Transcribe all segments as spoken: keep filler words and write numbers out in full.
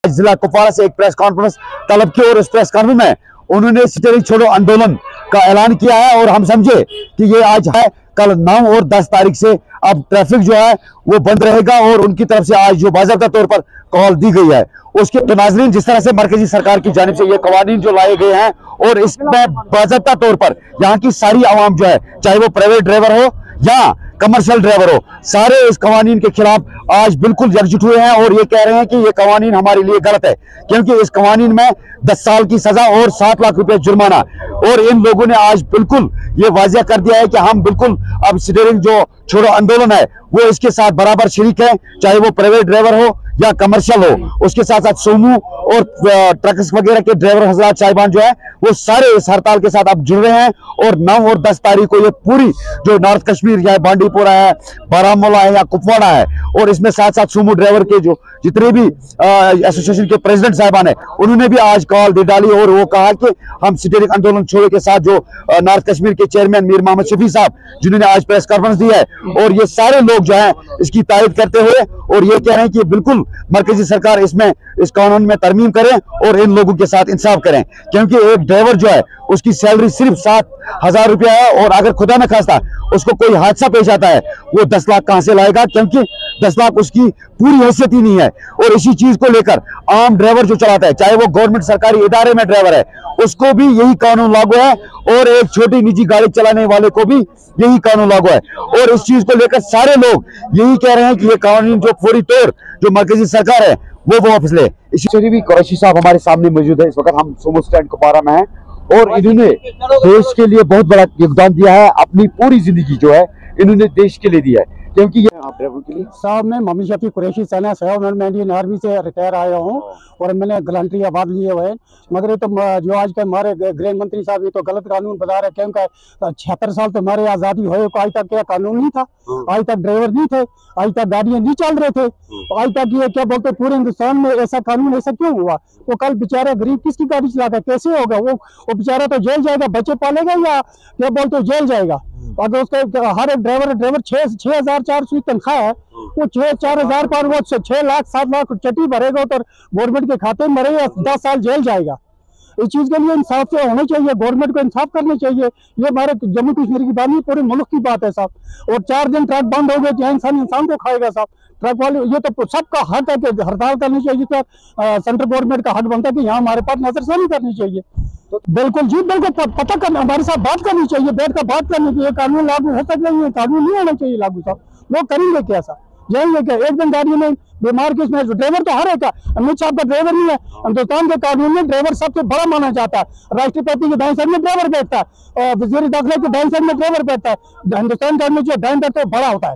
जिला कुपवाड़ा से एक प्रेस कॉन्फ्रेंस तलब की और इस प्रेस कॉन्फ्रेंस में उन्होंने स्टीयरिंग छोड़ो आंदोलन का ऐलान किया है और हम समझे कि ये आज है, कल नौ और दस तारीख से अब ट्रैफिक जो है वो बंद रहेगा और उनकी तरफ से आज जो बाज़ाब्ता तौर पर कॉल दी गई है उसके तो नाज़रीन, जिस तरह से मरकजी सरकार की जानिब से ये कवानीन जो लाए गए हैं और इसमें बाज़ाब्ता तौर पर यहाँ की सारी आवाम जो है, चाहे वो प्राइवेट ड्राइवर हो या कमर्शियल ड्राइवर हो, सारे इस कवानीन के खिलाफ आज बिल्कुल एकजुट हुए हैं और ये कह रहे हैं कि ये कवानीन हमारे लिए गलत है, क्योंकि इस कवानीन में दस साल की सजा और सात लाख रुपए जुर्माना। और इन लोगों ने आज बिल्कुल ये वाजिया कर दिया है कि हम बिल्कुल अब स्टीयरिंग जो छोड़ो आंदोलन है वो इसके साथ बराबर शरीक है, चाहे वो प्राइवेट ड्राइवर हो या कमर्शियल हो। उसके साथ साथ सोमू और ट्रक्स वगैरह के ड्राइवर हजरात साहिबान जो है वो सारे इस हड़ताल के साथ अब जुड़ रहे हैं और नौ और दस तारीख को ये पूरी जो नॉर्थ कश्मीर या बांडीपोरा है, बारामूला है या कुपवाड़ा है और इसमें साथ साथ सोमू ड्राइवर के जो जितने भी एसोसिएशन के प्रेसिडेंट साहिबान है उन्होंने भी आज कॉल दे डाली और वो कहा कि हम स्टीयरिंग आंदोलन छोड़े के साथ जो नॉर्थ कश्मीर के चेयरमैन मीर मोहम्मद शफी साहब जिन्होंने आज प्रेस कॉन्फ्रेंस दी है और ये सारे लोग जो है इसकी तारीफ करते हुए और ये कह रहे हैं कि बिल्कुल मरकजी सरकार इसमें इस कानून में तरमीम करे और इन लोगों के साथ इंसाफ करें, क्योंकि एक ड्राइवर जो है उसकी सैलरी सिर्फ सात हजार रुपया है और अगर खुदा न खास्ता उसको कोई हादसा पेश आता है वो दस लाख कहां से लाएगा, क्योंकि दस लाख उसकी पूरी हैसियत ही नहीं है। और इसी चीज को लेकर आम ड्राइवर जो चलाता है, चाहे वो गवर्नमेंट सरकारी इदारे में ड्राइवर है, उसको भी यही कानून लागू है और एक छोटी निजी गाड़ी चलाने वाले को भी यही कानून लागू है। और इस चीज को लेकर सारे लोग यही कह रहे हैं कि ये कानून जो पूरी तौर जो मरकजी सरकार है वो वो वापस ले। इसी भी कुरैशी साहब हमारे सामने मौजूद है, इस वक्त हम सोमो स्टैंड कुपवाड़ा में हैं और इन्होंने देश के लिए बहुत बड़ा योगदान दिया है, अपनी पूरी जिंदगी जो है इन्होंने देश के लिए दिया है, क्योंकि ये आप ड्राइवर के लिए साहब मैं मोहम्मद शफी कुरैशी सेना साहब मैं इंडियन आर्मी से रिटायर आया हूँ और मैंने गलंट्री अवार्ड लिए हुए हैं, मगर ये तो जो आज के हमारे गृह मंत्री साहब ये तो गलत कानून बता रहे, क्योंकि छिहत्तर साल तो हमारे आज़ादी हुए को आज तक क्या कानून नहीं था, आज तक ड्राइवर नहीं थे, आज तक गाड़ियाँ नहीं चल रहे थे, आज तक ये क्या बोलते पूरे हिंदुस्तान में ऐसा कानून ऐसा क्यों हुआ? वो कल बेचारा गरीब किसकी गाड़ी चलाता कैसे होगा? वो वो बेचारा तो जेल जाएगा, बच्चे पालेगा या क्या बोलते जेल जाएगा? अगर उसका हर एक ड्राइवर ड्राइवर छह छह हजार चार सौ तनख्वाह है, वो छह चार हजार पर वो छह लाख सात लाख चट्टी भरेगा तो गवर्नमेंट के खाते में मरेगा, दस साल जेल जाएगा। इस चीज के लिए इंसाफ से होना चाहिए, गवर्नमेंट को इंसाफ करना चाहिए। ये हमारे जम्मू कश्मीर की बात नहीं, पूरे मुल्क की बात है साहब। और चार दिन ट्रक बंद हो गए, जो इंसान इंसान को खाएगा साहब। ट्रक वाले ये तो सबका हक है कि हड़ताल करनी चाहिए, तो सेंट्रल गवर्नमेंट का हक बनता है कि यहाँ हमारे पास नजरसानी करनी चाहिए। तो बिल्कुल जी बिल्कुल पता करना, हमारे साथ बात करनी चाहिए, बैठ कर बात करनी चाहिए। कानून लागू हो सकता है, कानून नहीं होना चाहिए लागू साहब। लोग करेंगे क्या साहब? जाएंगे क्या? एक दिन गाड़ी में बीमार किस में ड्राइवर तो हर एक है, अमित शाह का ड्राइवर नहीं है। हिंदुस्तान के कानून में ड्राइवर सबसे बड़ा माना जाता है। राष्ट्रपति के दाएं साइड में ड्राइवर बैठता है और वजीर दाखिला के दाएं साइड में ड्राइवर बैठता है। हिंदुस्तान का जो दाएं बैठता है बड़ा होता है,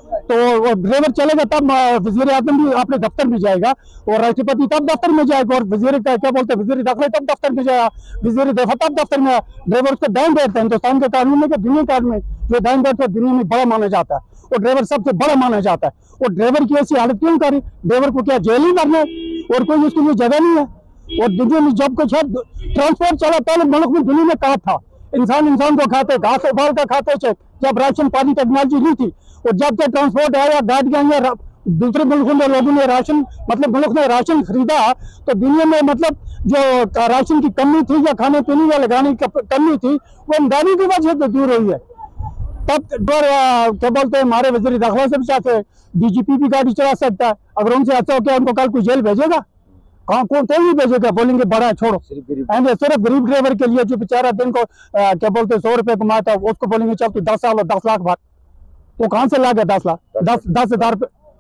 तो ड्राइवर चलेगा तब वजीर आजम भी अपने दफ्तर में जाएगा और राष्ट्रपति तब दफ्तर में जाएगा और वजीर क्या क्या बोलते हैं वजीर दाखिला तब दफ्तर में जाएगा, वजीर दफा तब दफ्तर में। ड्राइवर उसको दाएं बैठता है। हिंदुस्तान के कानून में दुनिया कानून में जो दाएं बैठता है दुनिया में बड़ा माना जाता है और ड्राइवर सबसे बड़ा माना जाता है। और ड्राइवर की ऐसी हालत क्यों करी? ड्राइवर को क्या जेल ही करना है और कोई उसके लिए जगह नहीं है? और दुनिया में जब कुछ है ट्रांसपोर्ट चला, पहले मुल्क में दुनिया में कहा था इंसान इंसान को खाते, घास उबाल कर खाते थे, जब राशन पानी टेक्नोलॉजी नहीं थी। और जब से ट्रांसपोर्ट आया, गाड़ियां या दूसरे मुल्कों में लोगों ने राशन मतलब मुल्क ने राशन खरीदा, तो दुनिया में मतलब जो राशन की कमी थी या खाने पीने या लगाने की कमी थी वो गाड़ी की वजह से दूर हुई है। तब क्या बोलते हैं हमारे वजीर दाखिला से भी चाहते हैं डीजीपी भी गाड़ी चला सकता है। अगर उनसे अच्छा हो क्या उनको कल कोई जेल भेजेगा? कहाँ कौन कोई नहीं भेजेगा? बोलेंगे बड़ा है छोड़ो। सिर्फ गरीब ड्राइवर के लिए जो बेचारा दिन को आ, क्या बोलते हैं सौ रुपए कमाता है उसको बोलेंगे चल तू दस साल और दस लाख भर, तो कहाँ से ला गया दस लाख दस दस हजार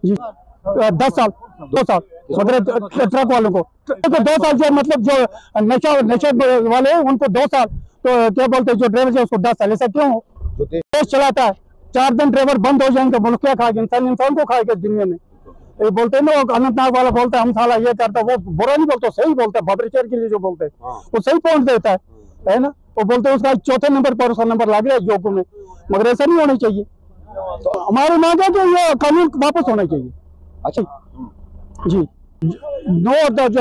दस साल दो साल मगर ट्रक वालों को तो दो साल जो मतलब जो नशा नशे वाले उनको दो साल, तो क्या बोलते हैं जो ड्राइवर है उसको दस साल। ऐसा क्यों हो? देश चलाता है, चार दिन ड्राइवर बंद हो जाएंगे, मुल्क क्या खाएगा? इंसान इंसान को खाएगा दुनिया में। ये बोलते हैं ना वो अनंतनाग वाला बोलता है हम साला ये करता है, वो बुरा नहीं बोलता, सही बोलता है। भद्रचर के लिए जो बोलते हैं वो सही पहुंच देता है, है ना? वो बोलते हैं उसका चौथे नंबर पर उसका नंबर लग रहा है जोको में, मगर ऐसा नहीं होना चाहिए। तो हमारी मांग है कि ये कानून वापस होना चाहिए। अच्छा जी, नौ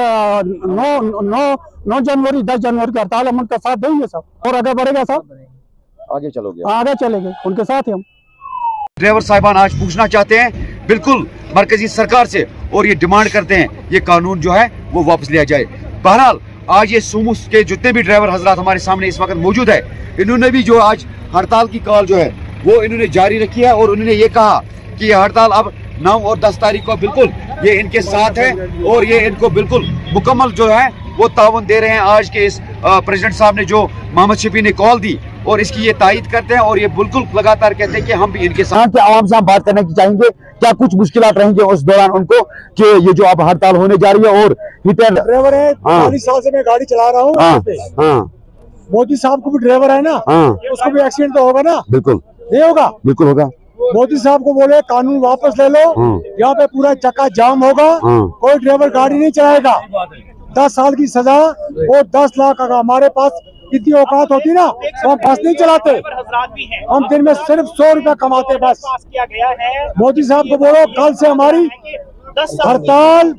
नौ नौ नौ जनवरी दस जनवरी का हड़ताल हम उनका साथ देंगे सब और आगे बढ़ेगा साहब, आगे चलोगे? आगे चलेंगे, उनके साथ ही हम। ड्राइवर साहिबान आज पूछना चाहते हैं बिल्कुल मरकजी सरकार से और ये डिमांड करते हैं ये कानून जो है वो वापस लिया जाए। बहरहाल आज ये सूमू के जितने भी ड्राइवर हजरात हमारे सामने इस वक्त मौजूद है, इन्होंने भी जो आज हड़ताल की कॉल जो है वो इन्होंने जारी रखी है और उन्होंने ये कहा कि ये हड़ताल अब नौ और दस तारीख को बिल्कुल ये इनके साथ है और ये इनको बिल्कुल मुकम्मल जो है वो ताउन दे रहे हैं। आज के इस प्रेसिडेंट साहब ने जो मोहम्मद शफी ने कॉल दी और इसकी ये तायद करते हैं और ये बिल्कुल लगातार कहते हैं कि हम भी इनके साथ आवाम से हम बात करने की चाहेंगे क्या कुछ मुश्किलात रहेंगे उस दौरान उनको कि ये जो अब हड़ताल होने जा रही है। और ड्राइवर है, चालीस साल से मैं गाड़ी चला रहा हूँ, मोदी साहब को भी ड्राइवर है ना, उसको भी एक्सीडेंट तो होगा ना, बिल्कुल नहीं होगा, बिल्कुल होगा। मोदी साहब को बोले कानून वापस ले लो, यहाँ पे पूरा चक्का जाम होगा, कोई ड्राइवर गाड़ी नहीं चलाएगा, दस साल की सजा और दस लाख अगर हमारे पास इतनी औकात होती ना तो हम बस नहीं चलाते, हम दिन में सिर्फ सौ रुपया कमाते बस। मोदी साहब को बोलो कल से हमारी हड़ताल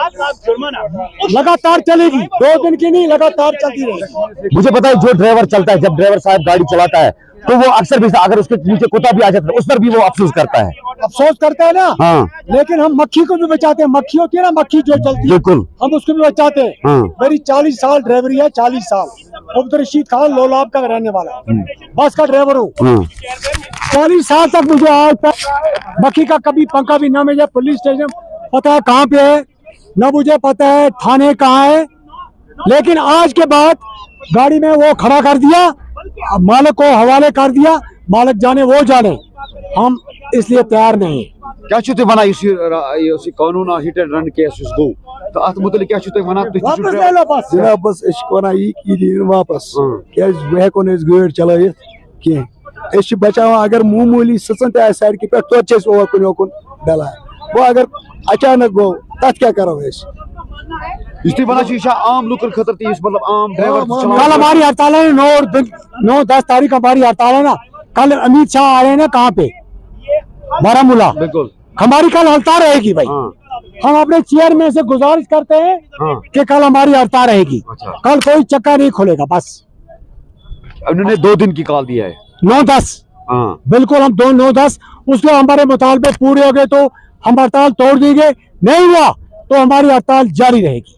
लगातार चलेगी, दो दिन की नहीं लगातार चलती रहेगी। मुझे पता है जो ड्राइवर चलता है, जब ड्राइवर साहब गाड़ी चलाता है तो वो अक्सर भी अगर उसके नीचे कुत्ता भी आ जाता है उस पर भी वो अफसोस करता है, अफसोस करता है ना। हाँ। लेकिन हम मक्खी को भी बचाते हैं, मक्खी होती है ना, मक्खी जो चलती है बिल्कुल हम उसको भी बचाते हैं। हाँ। मेरी चालीस साल ड्राइवरी है, चालीस साल अब्दुल रशीद खान लोलाब का रहने वाला बस का ड्राइवर हूँ। चालीस साल तक मुझे आज तक मक्खी का कभी पंखा भी न मिला। पुलिस स्टेशन पता है कहाँ पे है, न मुझे पता है थाने कहाँ है, लेकिन आज के बाद गाड़ी में वो खड़ा कर दिया, मालिक को हवाले कर दिया, मालिक जाने वो जाने, हम इसलिए तैयार नहीं। क्या छुते वना इस इस कानून हिट एंड रन केस गो तो अत मुतल क्या छुते वना वापस ले लो बस जनाब बस एश वना ई की वापस क्या हेको न गाड़ी चलायित कह एश बचाव अगर मामूली सचन त साइड के पे तो ओवर कुन ओकुन डला वो अगर अचानक गो तथ क्या करो एश इस बना आम लुकन खतर ती मतलब आम ड्राइवर कल हमारी हड़ताल है, नौ नौ दस तारीख हमारी हड़ताल है ना। कल अमित शाह आ रहे हैं ना कहाँ पे, बारामूला, बिल्कुल हमारी कल हड़ताल रहेगी भाई। हाँ। हम अपने चेयरमैन से गुजारिश करते हैं हाँ। कि कल हमारी हड़ताल रहेगी। अच्छा। कल कोई चक्का नहीं खुलेगा बस। उन्होंने दो दिन की कॉल दिया है, नौ दस हाँ। बिल्कुल हम दो नौ दस उसके हमारे मुतालबे पूरे हो गए तो हम हड़ताल तोड़ देंगे, नहीं हुआ तो हमारी हड़ताल जारी रहेगी।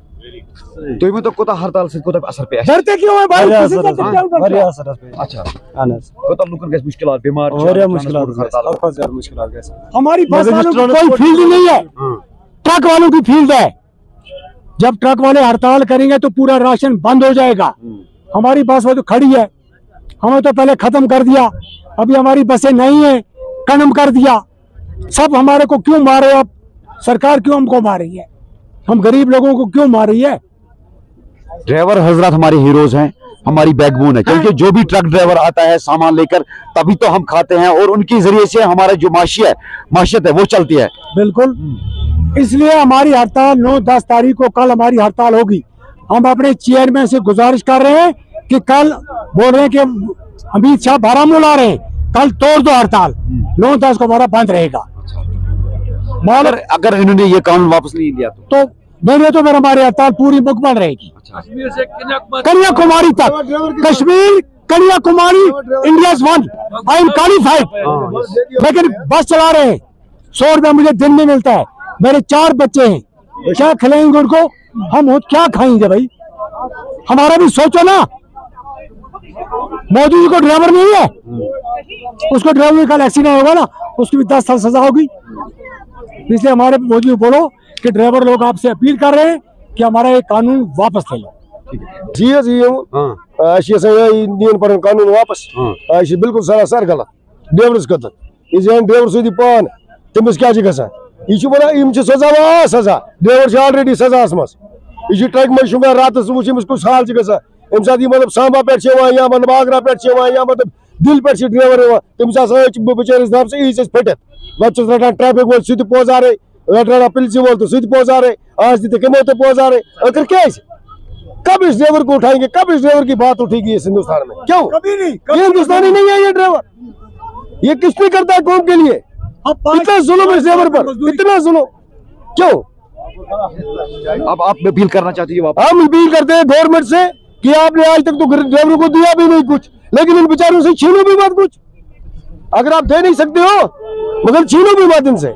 तो इमे तो कोता हड़ताल से कोता असर पे डरते क्यों है भाई, किसी का डरते क्यों डरते? बढ़िया असर पे अच्छा अनस कोता लुकन गस मुश्किलात बीमार बढ़िया मुश्किलात और ज्यादा मुश्किलात कैसे हमारी बस वालों की कोई फील्ड नहीं है, ट्रक वालों की फील्ड है। जब ट्रक वाले हड़ताल करेंगे तो पूरा राशन बंद हो जाएगा। हमारी बस वो तो खड़ी है, हमें तो पहले खत्म कर दिया, अभी हमारी बसें नहीं है, कनम कर दिया। सब हमारे को क्यों मारे, अब सरकार क्यों हमको मार रही है, हम गरीब लोगों को क्यों मार रही है? ड्राइवर हजरत हमारे हीरोज हैं, हमारी बैकबोन है, क्योंकि जो भी ट्रक ड्राइवर आता है सामान लेकर तभी तो हम खाते हैं और उनके जरिए से हमारा जो माशी है माशियत है वो चलती है। बिल्कुल, इसलिए हमारी हड़ताल नौ दस तारीख को कल हमारी हड़ताल होगी। हम अपने चेयरमैन से गुजारिश कर रहे हैं कि कल बोल रहे हैं कि अमित शाह बारामूला आ रहे हैं, कल तोड़ दो हड़ताल, नौ दस को हमारा बंद रहेगा। मगर अगर इन्होंने ये कानून वापस नहीं लिया तो, तो नहीं तो फिर हमारी हड़ताल पूरी मुकम्मल रहेगी। कश्मीर से कन्याकुमारी तक, Kashmir Kanyakumari India one, I am qualified. लेकिन बस चला रहे हैं, सौ रुपया मुझे दिन में मिलता है, मेरे चार बच्चे हैं, क्या खिलाएंगे उनको, हम क्या खाएंगे भाई, हमारा भी सोचो ना। मोदी जी को ड्राइवर नहीं है, उसको ड्राइवर का एक्सीडेंट होगा ना, उसकी भी दस साल सजा होगी। इसलिए हमारे मोदी को बोलो कि ड्राइवर लोग आपसे अपील कर रहे हैं कि हमारा ये कानून वापस ले लो। जी जी नीन कानून वापस बिल्कुल सरासर गलत ड्राइवरस खतर यह ड्राइवर सूदी पान तमिस क्या गसान यह सजा सजा ड्राइवर ऑलरेडी सजास मज यह ट्रक मज रात वो कुछ हाल गसान अम सात मतलब सांबा पे या मतलब आगरा पे या मतलब दिल पे ड्राइवर तमिस बेचारिस दप से यीज फटित पे रटान ट्रैफिक वो सह पोजारे रटान पुलिस वो तो सह पोजारे आज दिते कमो तो पोजारे आखिर क्या कब इस ड्राइवर को उठाएंगे, कब इस ड्राइवर की बात उठेगी इस हिंदुस्तान में? क्यों कभी नहीं, ये हिंदुस्तानी नहीं है ये ड्राइवर, ये किस लिए करता है कौम के लिए? इतना जुल्म इस ड्राइवर पर, इतना जुल्म क्यों? अब आप अपील करना चाहती है? हम अपील करते हैं गवर्नमेंट से कि आपने आज तक तो ड्राइवर को दिया भी नहीं कुछ, लेकिन इन बेचारों से छीनो भी मत कुछ। अगर आप दे नहीं सकते हो मगर छीनो भी मत इनसे।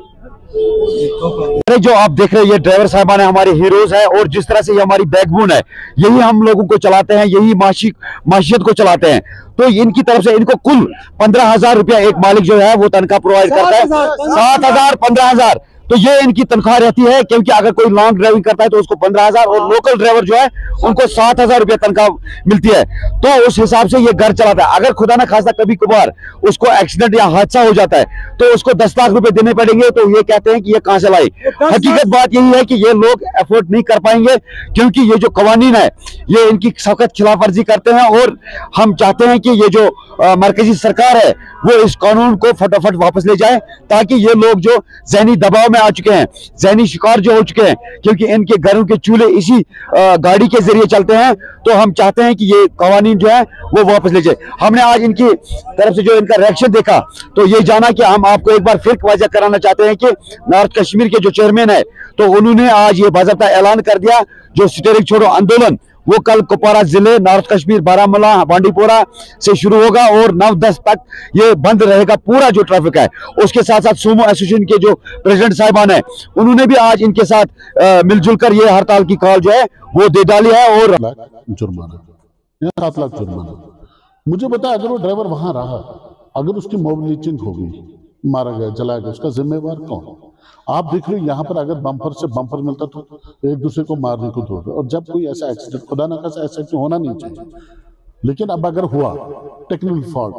अरे जो आप देख रहे हैं ये ड्राइवर साहबान है, हमारे हीरोज है, और जिस तरह से ये हमारी बैकबोन है, यही हम लोगों को चलाते हैं, यही माशी माशियत को चलाते हैं। तो इनकी तरफ से इनको कुल पंद्रह हजार रुपया एक मालिक जो है वो तनख्वाह प्रोवाइड करता है, सात हजार पंद्रह हजार तो ये इनकी तनख्वाह रहती है। क्योंकि अगर कोई लॉन्ग ड्राइविंग करता है तो उसको पंद्रह हजार और लोकल ड्राइवर जो है उनको सात हजार रुपया तनख्वाह मिलती है। तो उस हिसाब से ये घर चलाता है। अगर खुदा ना खास्ता कभी कभार उसको एक्सीडेंट या हादसा हो जाता है तो उसको दस लाख रुपए देने पड़ेंगे, तो ये कहते हैं कि ये कहां से लाए। हकीकत बात यही है कि ये लोग एफोर्ड नहीं कर पाएंगे, क्योंकि ये जो कवानीन है ये इनकी सख्त खिलाफ वर्जी करते हैं। और हम चाहते हैं कि ये जो आ, मरकजी सरकार है वो इस कानून को फटाफट वापस ले जाए, ताकि ये लोग जो जहनी दबाव में आ चुके हैं, जहनी शिकार जो हो चुके हैं, क्योंकि इनके घरों के चूल्हे इसी आ, गाड़ी के जरिए चलते हैं, तो हम चाहते हैं कि ये कवानीन जो है वो वापस ले जाए। हमने आज इनकी तरफ से जो इनका रिएक्शन देखा तो ये जाना कि हम आपको एक बार फिर वाज़ह कराना चाहते हैं कि नॉर्थ कश्मीर के जो चेयरमैन है तो उन्होंने आज ये बाज़ाब्ता ऐलान कर दिया, जो स्टीयरिंग छोड़ो आंदोलन वो कल कुपवारा जिले, नॉर्थ कश्मीर, बारामूला, बांडीपोरा से शुरू होगा और नौ दस तक ये बंद रहेगा पूरा जो ट्रैफिक है। उसके साथ साथ सूमो एसोसिएशन के जो प्रेसिडेंट साहिबान है उन्होंने भी आज इनके साथ मिलजुल कर ये हड़ताल की कॉल जो है वो दे डाली है। और जुर्माना सात लाख जुर्माना। मुझे बता, अगर वो ड्राइवर वहां रहा, अगर उसकी मोब लीचिंग हो गई, मारा गया, जलाया गया, उसका जिम्मेवार कौन? आप देख रहे हो यहाँ पर अगर बम्पर से बम्पर मिलता तो एक दूसरे को मारने को दौड़ रहे। और जब कोई ऐसा एक्सीडेंट, खुदा ना खास्ता ऐसा एक्सीडेंट होना नहीं चाहिए, लेकिन अब अगर हुआ टेक्निकल फॉल्ट,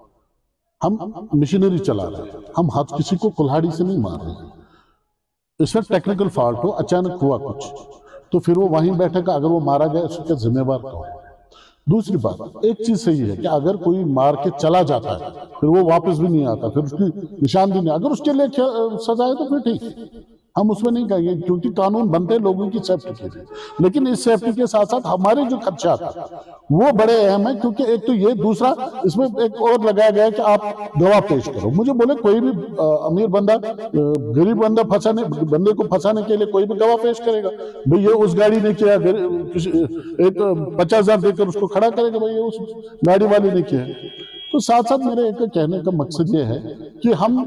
हम मशीनरी चला रहे हैं, हम हाथ किसी को कुल्हाड़ी से नहीं मार रहे हैं, इसमें टेक्निकल फॉल्ट हो, अचानक हुआ कुछ, तो फिर वो वहीं बैठेगा। अगर वो मारा गया उसका जिम्मेवार कौन? दूसरी बात, एक चीज सही है कि अगर कोई मार के चला जाता है फिर वो वापस भी नहीं आता, फिर उसकी निशानदेही नहीं, अगर उसके लिए सजा है तो फिर ठीक, हम उसमें नहीं कहेंगे, क्योंकि कानून बनते हैं लोगों की सेफ्टी के लिए। लेकिन इस सेफ्टी के साथ साथ हमारे जो खदशा था वो बड़े अहम है, क्योंकि एक तो ये, दूसरा इसमें एक और लगाया गया है कि आप गवाह पेश करो। मुझे बोले कोई भी आ, अमीर बंदा गरीब बंदा फंसाने बंदे को फंसाने के लिए कोई भी गवाह पेश करेगा, भाई ये उस गाड़ी ने किया, एक पचास हजार देकर उसको खड़ा करेगा, भाई ये उस गाड़ी वाले ने किया। तो साथ साथ मेरे एक कहने का मकसद ये है कि हम,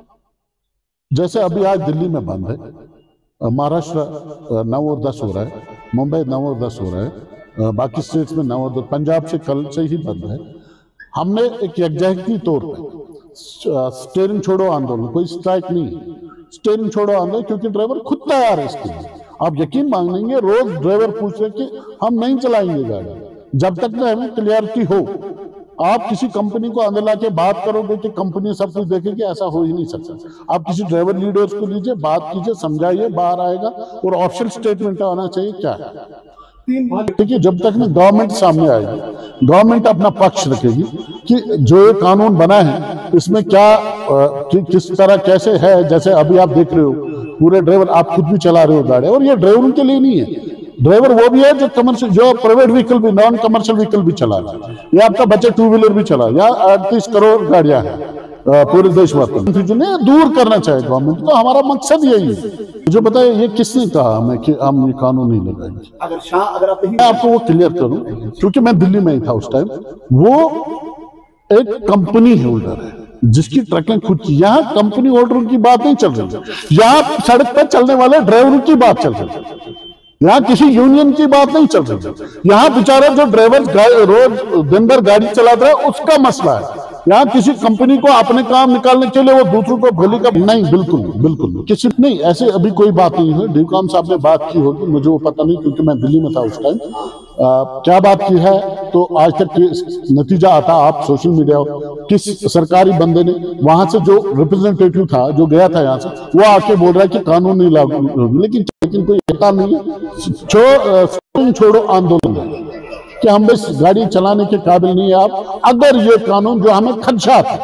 जैसे अभी आज दिल्ली में बंद है, महाराष्ट्र नौ और दस हो रहा है, मुंबई नौ और दस हो रहा है, बाकी स्टेट्स में नौ और दस, पंजाब से कल से ही बंद है। हमने एक यकजहती तौर पे स्टीयरिंग छोड़ो आंदोलन, कोई स्ट्राइक नहीं, स्टीयरिंग छोड़ो आंदोलन, क्योंकि ड्राइवर खुद तैयार है इसके लिए। आप यकीन मानेंगे, रोज ड्राइवर पूछ रहे कि हम नहीं चलाएंगे गाड़ी जब तक ना हमें क्लियरिटी हो। आप किसी कंपनी को अंदर लाके बात करोगे कि कंपनी सब कुछ देखेगी, ऐसा हो ही नहीं सकता। आप किसी ड्राइवर लीडर्स को लीजिए, बात कीजिए, समझाइए, बाहर आएगा और ऑफिशियल स्टेटमेंट आना चाहिए क्या है। देखिए, जब तक ना गवर्नमेंट सामने आएगी, गवर्नमेंट अपना पक्ष रखेगी कि जो ये कानून बना है इसमें क्या कि, किस तरह कैसे है। जैसे अभी आप देख रहे हो पूरे ड्राइवर, आप खुद भी चला रहे हो गाड़ी, और ये ड्राइवरों के लिए नहीं है, ड्राइवर वो भी है जो कमर्शियल, जो प्राइवेट व्हीकल भी, नॉन कमर्शियल व्हीकल भी चला रहा है, या आपका बच्चे टू व्हीलर भी चला, या अड़तीस करोड़ गाड़ियां हैं पूरे देश भर में। दूर करना चाहिए गवर्नमेंट को, हमारा मकसद यही है। मुझे बताए ये किसने कहा हमें कि हम ये कानून नहीं लगाएंगे? अगर शाह अगर आप मैं आपको वो क्लियर करूं, क्योंकि मैं दिल्ली में ही था उस टाइम। वो एक कंपनी होल्डर है जिसकी ट्रकें खुद की, यहाँ कंपनी होल्डरों की बात नहीं चल रही, यहाँ सड़क पर चलने वाले ड्राइवरों की बात चल रही है, यहाँ किसी यूनियन की बात नहीं चल रही। यहाँ बेचारा जो ड्राइवर रोज दिन भर गाड़ी चलाता है उसका मसला है। यहाँ किसी कंपनी को अपने काम निकालने के लिए वो दूसरों को भली का नहीं, बिल्कुल बिल्कुल किसी नहीं, ऐसे अभी कोई बात नहीं है। डीकाम साहब ने बात की होगी, मुझे वो पता नहीं, क्योंकि मैं दिल्ली में था उस टाइम। क्या बात की है तो आज तक नतीजा आता, आप सोशल मीडिया, किस सरकारी बंदे ने वहां से, जो रिप्रेजेंटेटिव था जो गया था यहाँ से, वो आके बोल रहा है कि कानून नहीं लागू होगी, लेकिन लेकिन कोई कहता नहीं है। छो, छोड़ो आंदोलन है कि हम बस गाड़ी चलाने के काबिल नहीं है आप, अगर ये कानून जो हमें खदशा था